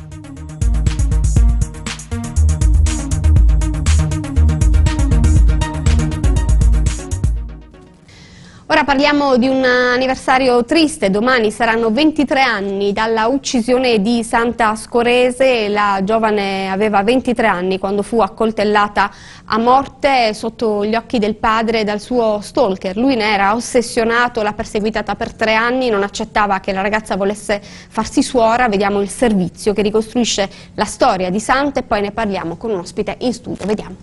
Ora parliamo di un anniversario triste. Domani saranno 23 anni dalla uccisione di Santa Ascorese. La giovane aveva 23 anni quando fu accoltellata a morte sotto gli occhi del padre dal suo stalker. Lui ne era ossessionato, l'ha perseguitata per 3 anni, non accettava che la ragazza volesse farsi suora. Vediamo il servizio che ricostruisce la storia di Santa e poi ne parliamo con un ospite in studio. Vediamo.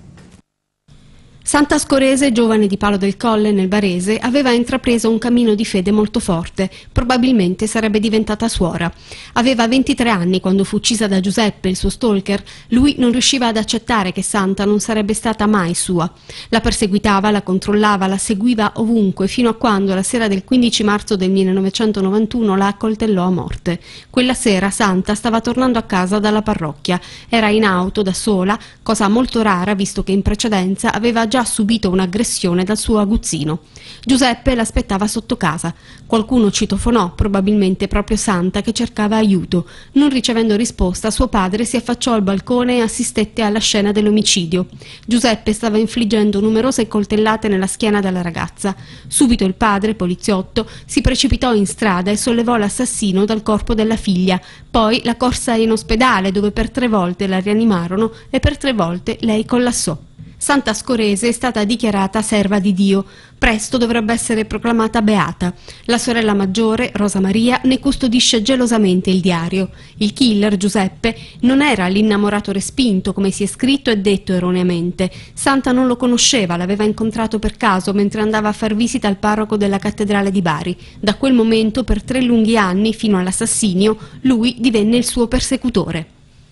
Santa Ascorese, giovane di Palo del Colle nel Barese, aveva intrapreso un cammino di fede molto forte, probabilmente sarebbe diventata suora. Aveva 23 anni quando fu uccisa da Giuseppe, il suo stalker. Lui non riusciva ad accettare che Santa non sarebbe stata mai sua. La perseguitava, la controllava, la seguiva ovunque, fino a quando la sera del 15 marzo del 1991 la accoltellò a morte. Quella sera Santa stava tornando a casa dalla parrocchia. Era in auto da sola, cosa molto rara visto che in precedenza aveva già subito un'aggressione dal suo aguzzino. Giuseppe l'aspettava sotto casa. Qualcuno citofonò, probabilmente proprio Santa, che cercava aiuto. Non ricevendo risposta, suo padre si affacciò al balcone e assistette alla scena dell'omicidio. Giuseppe stava infliggendo numerose coltellate nella schiena della ragazza. Subito il padre, poliziotto, si precipitò in strada e sollevò l'assassino dal corpo della figlia. Poi la corsa in ospedale, dove per 3 volte la rianimarono e per 3 volte lei collassò. Santa Ascorese è stata dichiarata serva di Dio. Presto dovrebbe essere proclamata beata. La sorella maggiore, Rosa Maria, ne custodisce gelosamente il diario. Il killer, Giuseppe, non era l'innamorato respinto, come si è scritto e detto erroneamente. Santa non lo conosceva, l'aveva incontrato per caso mentre andava a far visita al parroco della cattedrale di Bari. Da quel momento, per 3 lunghi anni, fino all'assassinio, lui divenne il suo persecutore.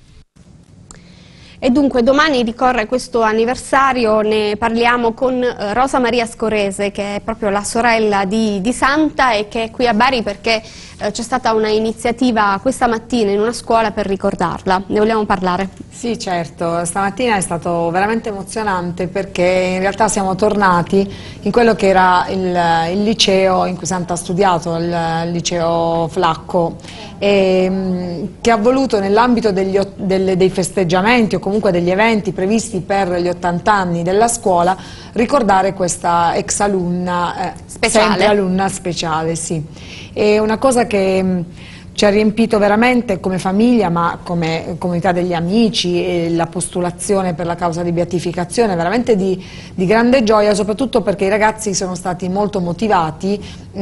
E dunque domani ricorre questo anniversario, ne parliamo con Rosa Maria Ascorese, che è proprio la sorella di Santa e che è qui a Bari perché c'è stata una iniziativa questa mattina in una scuola per ricordarla. Ne vogliamo parlare? Sì, certo, stamattina è stato veramente emozionante perché in realtà siamo tornati in quello che era il liceo in cui Santa ha studiato, il liceo Flacco, che ha voluto nell'ambito dei festeggiamenti o comunque degli eventi previsti per gli 80 anni della scuola ricordare questa ex alunna, sempre alunna speciale, sì. È una cosa che ci ha riempito veramente come famiglia, ma come comunità degli amici, e la postulazione per la causa di beatificazione veramente di grande gioia, soprattutto perché i ragazzi sono stati molto motivati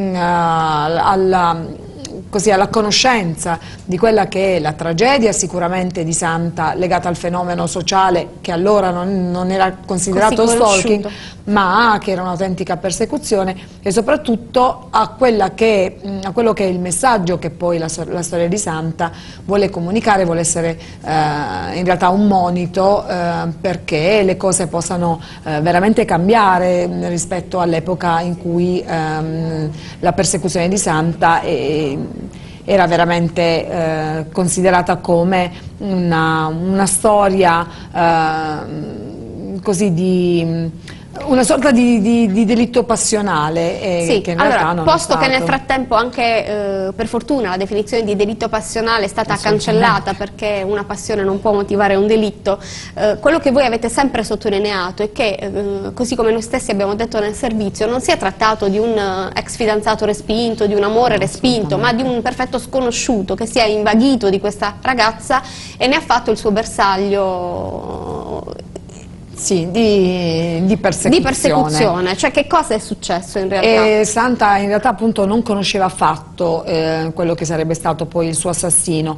alla conoscenza di quella che è la tragedia sicuramente di Santa legata al fenomeno sociale che allora non era considerato stalking, ma che era un'autentica persecuzione, e soprattutto a quello che è il messaggio che poi la storia di Santa vuole comunicare, vuole essere in realtà un monito perché le cose possano veramente cambiare rispetto all'epoca in cui la persecuzione di Santa era veramente considerata come una storia così una sorta di delitto passionale, sì, che in realtà non posto è stato. Che nel frattempo anche per fortuna la definizione di delitto passionale è stata cancellata perché una passione non può motivare un delitto, quello che voi avete sempre sottolineato è che così come noi stessi abbiamo detto nel servizio, non si è trattato di un ex fidanzato respinto, di un amore respinto, ma di un perfetto sconosciuto che si è invaghito di questa ragazza e ne ha fatto il suo bersaglio. Sì, di persecuzione. Di persecuzione, cioè che cosa è successo in realtà? Santa in realtà appunto non conosceva affatto quello che sarebbe stato poi il suo assassino.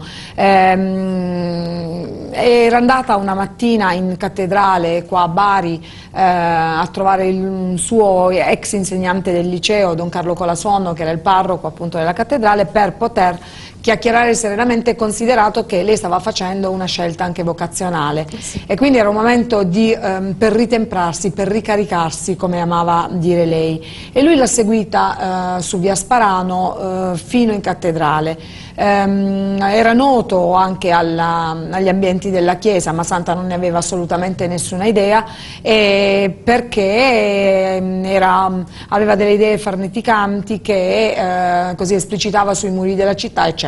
Era andata una mattina in cattedrale qua a Bari a trovare un suo ex insegnante del liceo, Don Carlo Colasuono, che era il parroco appunto della cattedrale, per poter chiacchierare serenamente, considerato che lei stava facendo una scelta anche vocazionale, sì. E quindi era un momento per ritemprarsi, per ricaricarsi, come amava dire lei, e lui l'ha seguita su via Sparano fino in cattedrale. Era noto anche agli ambienti della chiesa, ma Santa non ne aveva assolutamente nessuna idea, perché aveva delle idee farneticanti che così esplicitava sui muri della città, eccetera.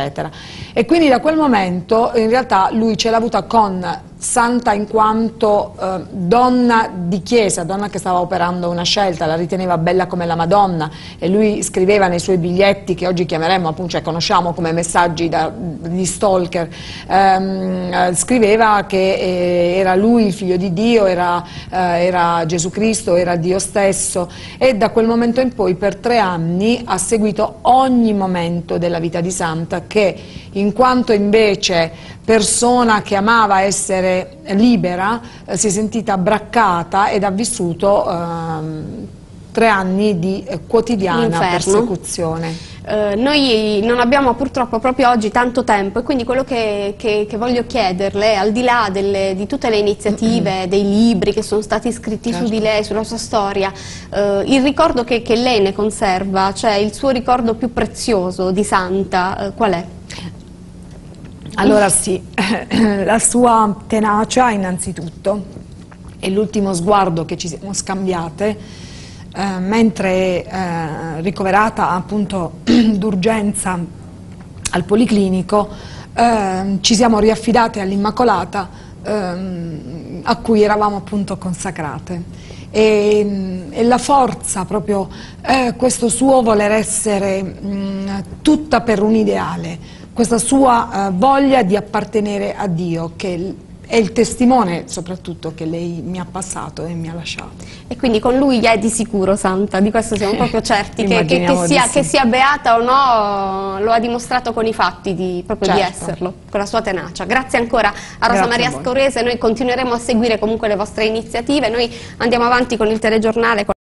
eccetera. E quindi da quel momento in realtà lui ce l'ha avuta con Santa in quanto donna di chiesa, donna che stava operando una scelta, la riteneva bella come la Madonna, e lui scriveva nei suoi biglietti, che oggi chiameremo appunto, cioè conosciamo come messaggi di stalker, scriveva che era lui il figlio di Dio, era Gesù Cristo, era Dio stesso, e da quel momento in poi per 3 anni ha seguito ogni momento della vita di Santa, che in quanto invece persona che amava essere libera, si è sentita braccata ed ha vissuto 3 anni di quotidiana persecuzione. Noi non abbiamo purtroppo proprio oggi tanto tempo, e quindi quello che voglio chiederle, al di là di tutte le iniziative, dei libri che sono stati scritti su di lei, sulla sua storia, il ricordo che lei ne conserva, cioè il suo ricordo più prezioso di Santa, qual è? Allora sì, la sua tenacia innanzitutto, e l'ultimo sguardo che ci siamo scambiate mentre ricoverata appunto d'urgenza al Policlinico, ci siamo riaffidate all'Immacolata, a cui eravamo appunto consacrate, e la forza proprio, questo suo voler essere tutta per un ideale, questa sua voglia di appartenere a Dio, che è il testimone soprattutto che lei mi ha passato e mi ha lasciato. E quindi con lui è di sicuro Santa, di questo siamo proprio certi, che sia beata o no, lo ha dimostrato con i fatti proprio di esserlo, con la sua tenacia. Grazie ancora a Rosa Maria Scaurese, noi continueremo a seguire comunque le vostre iniziative, noi andiamo avanti con il telegiornale.